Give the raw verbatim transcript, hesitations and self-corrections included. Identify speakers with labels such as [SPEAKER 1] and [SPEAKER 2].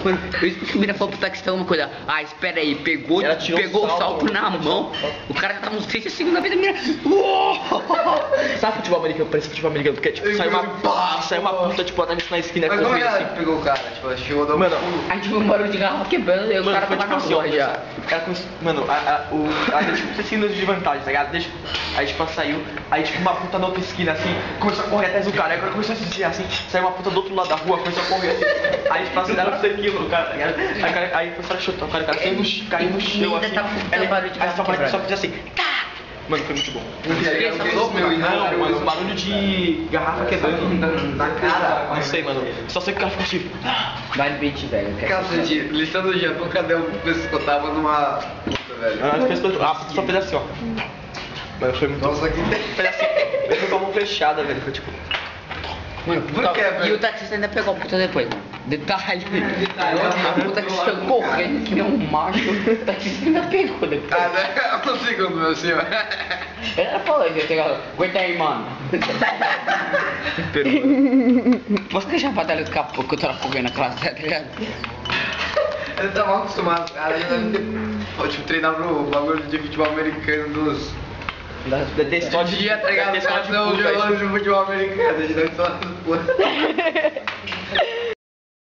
[SPEAKER 1] Mano, eu escutei a mina falando pro taxista uma coisa. Ah, espera aí, pegou,
[SPEAKER 2] Ela tirou
[SPEAKER 1] pegou
[SPEAKER 2] o
[SPEAKER 1] o salto,
[SPEAKER 2] salto,
[SPEAKER 1] na
[SPEAKER 2] mano.
[SPEAKER 1] mão. O cara já tava uns trinta segundos na vida da mina. Uou!
[SPEAKER 2] Sabe futebol americano? Parece futebol americano, porque tipo, sai uma,
[SPEAKER 3] Pá,
[SPEAKER 2] sai uma
[SPEAKER 3] pô.
[SPEAKER 2] puta, tipo, na na esquina
[SPEAKER 3] Mas como é
[SPEAKER 2] correndo
[SPEAKER 3] que ela
[SPEAKER 2] assim.
[SPEAKER 3] pegou o cara? Tipo, ela chegou a dar um
[SPEAKER 2] Mano,
[SPEAKER 3] pulo.
[SPEAKER 1] Aí tipo, um barulho de garrafa quebrando e o
[SPEAKER 2] Mano,
[SPEAKER 1] cara
[SPEAKER 2] foi
[SPEAKER 1] tava
[SPEAKER 2] tipo
[SPEAKER 1] na
[SPEAKER 2] assim, ó,
[SPEAKER 1] rua já.
[SPEAKER 2] o cara começou, mano, a, a, o, ela deu tipo sessenta minutos de vantagem, tá ligado? Deixa, aí tipo, ela saiu, aí tipo, uma puta na outra esquina, assim, começou a correr atrás do cara, aí agora começou a se desviar, assim, saiu uma puta do outro lado da rua, começou a correr, assim, aí tipo, assim, ela sequinho no cara, tá ligado? Aí, o cara- aí começou a chutar, o cara, o cara caiu no, ch- caiu no chão,
[SPEAKER 1] ainda
[SPEAKER 2] assim,
[SPEAKER 1] tava com
[SPEAKER 2] ela-
[SPEAKER 1] barulho de
[SPEAKER 2] aí só,
[SPEAKER 1] garrafa
[SPEAKER 2] só fez assim, tá! Mano, foi muito bom. Não, mano, barulho de garrafa quebrando
[SPEAKER 3] Na cara.
[SPEAKER 2] não sei, mano, só sei que o cara ficou tipo,
[SPEAKER 1] Vai no beat, velho.
[SPEAKER 3] Cacete, lição do Japão, cadê o pescotava numa puta, velho?
[SPEAKER 2] ah, fez todo- ah, só fez assim, ó. Mano, foi muito
[SPEAKER 3] Nossa, que
[SPEAKER 2] Fez assim, ele foi com a mão fechada, velho, foi tipo...
[SPEAKER 1] Mano,
[SPEAKER 3] Por
[SPEAKER 1] puta-
[SPEAKER 3] quê,
[SPEAKER 1] e
[SPEAKER 3] velho?
[SPEAKER 1] o taxista ainda pegou a puta depois, mano. Detalhe. A puta que chegou correndo que nem um macho. O taxista ainda pegou depois.
[SPEAKER 3] Ah, né? Um segundo, meu senhor.
[SPEAKER 1] Ela falou, ele pegou. Aguenta aí, mano. Você que já batalha do capô que eu tava correndo naquela série, tá ligado?
[SPEAKER 3] Ele tava mal acostumado, cara. Ele deve ter, pô, tipo, treinar pro bagulho de futebol americano dos...
[SPEAKER 2] Da, da, da só de
[SPEAKER 3] dia, tá ligado?
[SPEAKER 2] da-
[SPEAKER 3] Os
[SPEAKER 2] só
[SPEAKER 3] caras
[SPEAKER 2] de
[SPEAKER 3] não
[SPEAKER 2] puta,
[SPEAKER 3] jogando de futebol americano, a gente não só das porra.